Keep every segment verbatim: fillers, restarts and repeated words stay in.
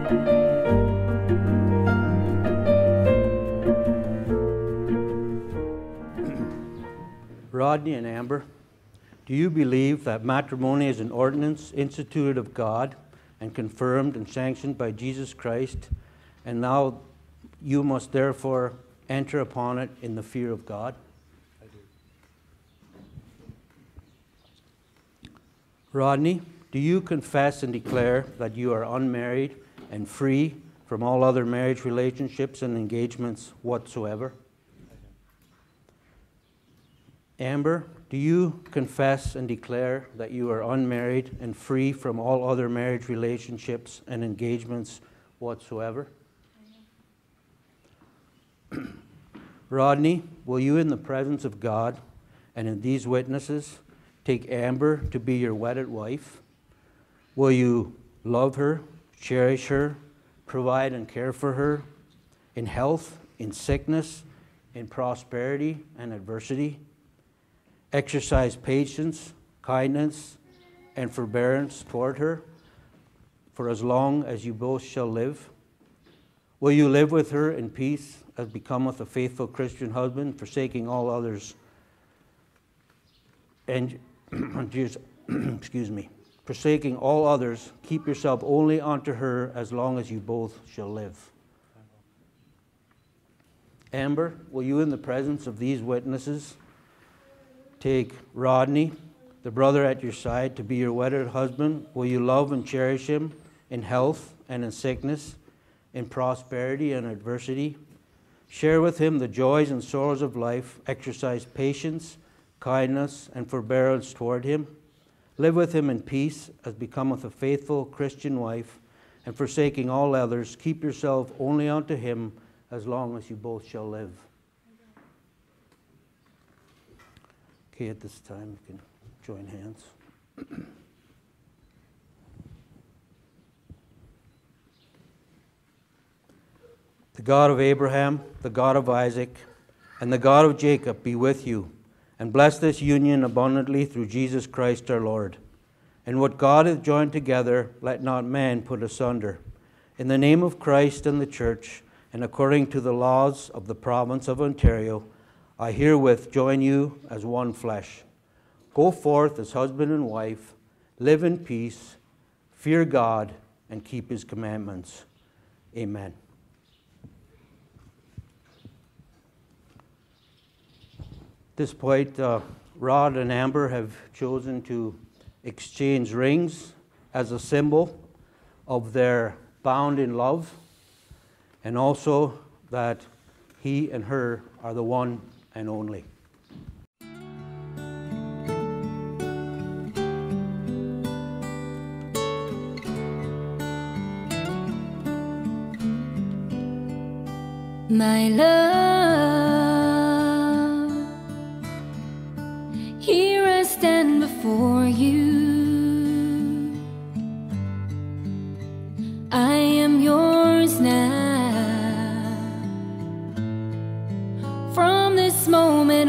Rodney and Amber, do you believe that matrimony is an ordinance instituted of God and confirmed and sanctioned by Jesus Christ, and now you must therefore enter upon it in the fear of God? I do. Rodney, do you confess and declare that you are unmarried and free from all other marriage relationships and engagements whatsoever? Amber, do you confess and declare that you are unmarried and free from all other marriage relationships and engagements whatsoever? Rodney, will you, in the presence of God and in these witnesses, take Amber to be your wedded wife? Will you love her, cherish her, provide and care for her in health, in sickness, in prosperity and adversity? Exercise patience, kindness, and forbearance toward her for as long as you both shall live? Will you live with her in peace as becometh a faithful Christian husband, forsaking all others, and excuse me, forsaking all others, keep yourself only unto her as long as you both shall live? Amber, will you, in the presence of these witnesses, take Rodney, the brother at your side, to be your wedded husband? Will you love and cherish him in health and in sickness, in prosperity and adversity? Share with him the joys and sorrows of life. Exercise patience, kindness, and forbearance toward him. Live with him in peace as becometh a faithful Christian wife, and forsaking all others, keep yourself only unto him as long as you both shall live. Okay, at this time, you can join hands. The God of Abraham, the God of Isaac, and the God of Jacob be with you, and bless this union abundantly through Jesus Christ our Lord. And what God hath joined together, let not man put asunder. In the name of Christ and the Church, and according to the laws of the province of Ontario, I herewith join you as one flesh. Go forth as husband and wife, live in peace, fear God, and keep his commandments. Amen. At this point, uh, Rod and Amber have chosen to exchange rings as a symbol of their bound in love, and also that he and her are the one and only. My love, here I stand before you. I am yours now. From this moment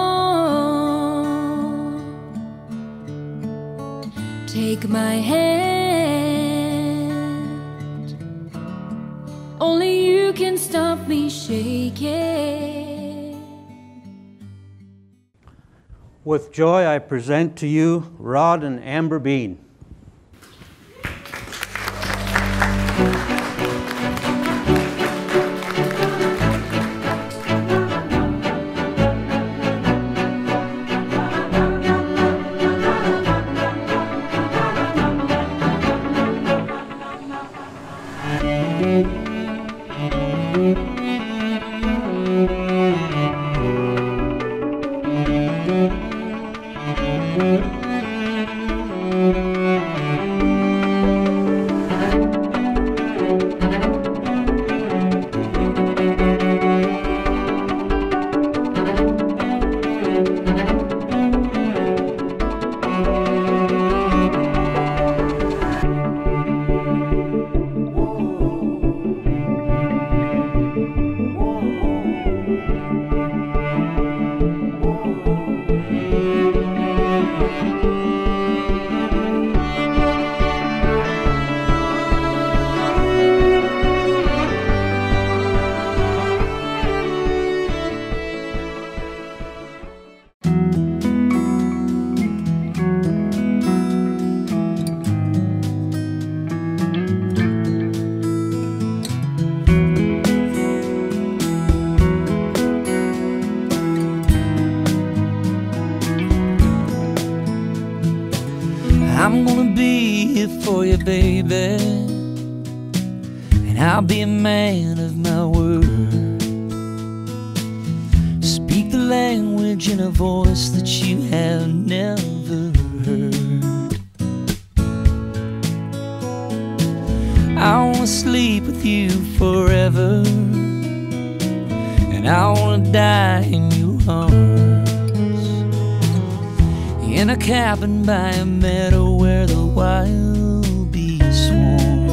on, take my hand. Only you can stop me shaking. With joy, I present to you Rod and Amber Bean. and I'll be a man of my word. Speak the language in a voice that you have never heard. I wanna sleep with you forever, and I wanna die in your arms, in a cabin by a meadow where the wild bees swarm.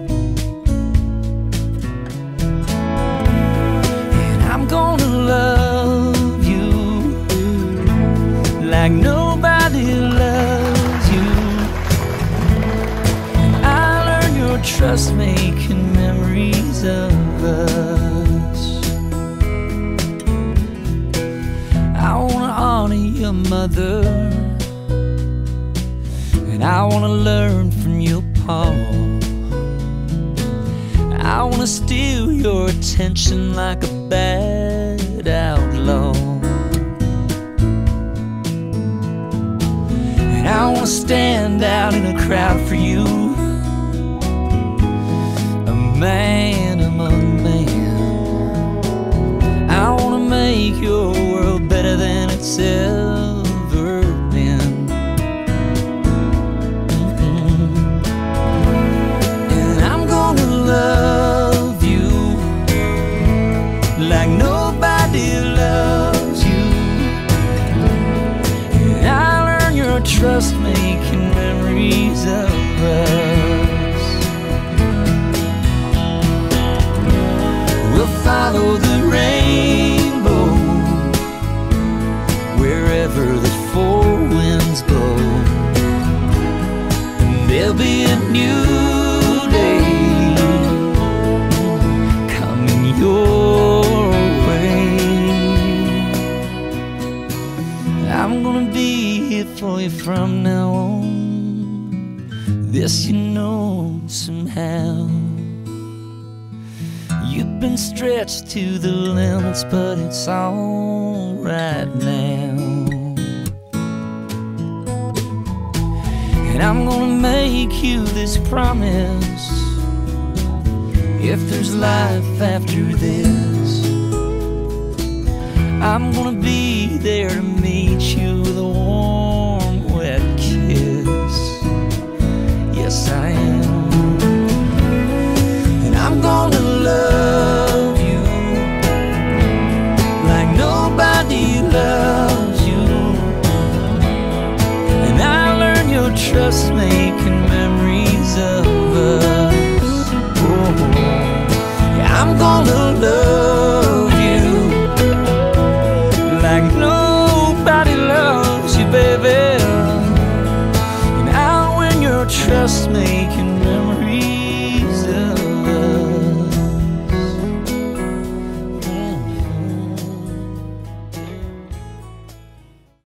And I'm gonna love you like nobody loves you, and I'll earn your trust making memories of us. I wanna honor your mother, and I wanna learn from your pa. I wanna steal your attention like a bad outlaw, and I wanna stand out in a crowd for you, a man among men. I wanna make your world better than it's ever been. Mm-hmm. And I'm gonna love you like nobody loves you, and I'll earn your trust making memories of us. We'll follow the rainbow wherever the four winds blow, and there'll be a new day coming your way. I'm gonna be here for you from now on, this you know somehow. You've been stretched to the limits, but it's all right now. And I'm gonna make you this promise: if there's life after this, I'm gonna be there to meet you with a warm, wet kiss. Yes, I am.